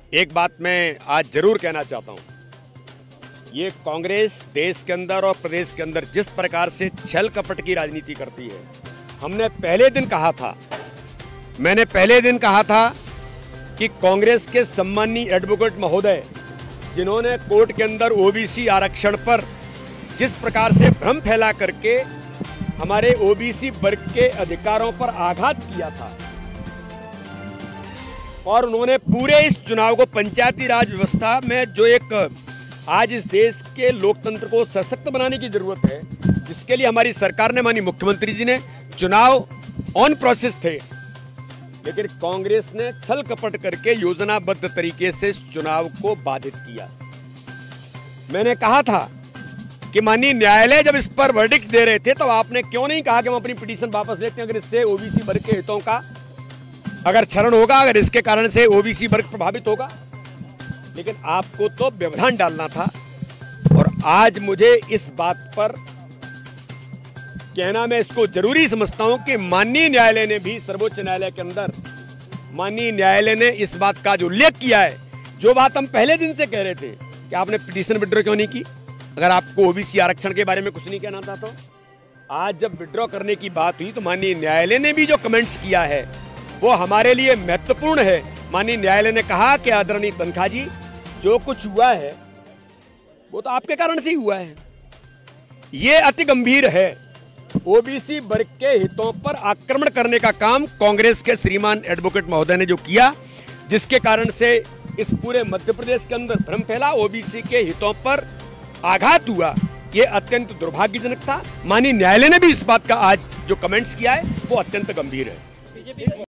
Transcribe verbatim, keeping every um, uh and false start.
एक बात मैं आज जरूर कहना चाहता हूं, ये कांग्रेस देश के अंदर और प्रदेश के अंदर जिस प्रकार से छल कपट की राजनीति करती है, हमने पहले दिन कहा था मैंने पहले दिन कहा था कि कांग्रेस के सम्माननीय एडवोकेट महोदय जिन्होंने कोर्ट के अंदर ओबीसी आरक्षण पर जिस प्रकार से भ्रम फैला करके हमारे ओबीसी वर्ग के अधिकारों पर आघात किया था और उन्होंने पूरे इस चुनाव को पंचायती राज व्यवस्था में जो एक आज इस देश के लोकतंत्र को सशक्त बनाने की जरूरत है, जिसके लिए हमारी सरकार ने, माननीय मुख्यमंत्री जी ने, चुनाव ऑन प्रोसेस थे, लेकिन कांग्रेस ने छल कपट करके योजनाबद्ध तरीके से इस चुनाव को बाधित किया। मैंने कहा था कि माननीय न्यायालय जब इस पर वर्डिक्ट दे रहे थे तो आपने क्यों नहीं कहा कि हम अपनी पिटीशन वापस लेते हैं, अगर इससे ओबीसी वर्ग के हितों का अगर क्षरण होगा, अगर इसके कारण से ओबीसी वर्ग प्रभावित होगा। लेकिन आपको तो व्यवधान डालना था। और आज मुझे इस बात पर कहना, मैं इसको जरूरी समझता हूं कि माननीय न्यायालय ने भी, सर्वोच्च न्यायालय के अंदर माननीय न्यायालय ने इस बात का जो उल्लेख किया है, जो बात हम पहले दिन से कह रहे थे कि आपने पिटीशन विड्रॉ क्यों नहीं की, अगर आपको ओबीसी आरक्षण के बारे में कुछ नहीं कहना था। तो आज जब विड्रॉ करने की बात हुई तो माननीय न्यायालय ने भी जो कमेंट्स किया है वो हमारे लिए महत्वपूर्ण है। माननीय न्यायालय ने कहा कि आदरणीय तनखा जी, जो कुछ हुआ है वो तो आपके कारण से ही हुआ है, ये अति गंभीर है। ओबीसी वर्ग के हितों पर आक्रमण करने का काम कांग्रेस के श्रीमान एडवोकेट महोदय ने जो किया, जिसके कारण से इस पूरे मध्य प्रदेश के अंदर भ्रम फैला, ओबीसी के हितों पर आघात हुआ, ये अत्यंत दुर्भाग्यजनक था। माननीय न्यायालय ने भी इस बात का आज जो कमेंट्स किया है वो अत्यंत गंभीर है।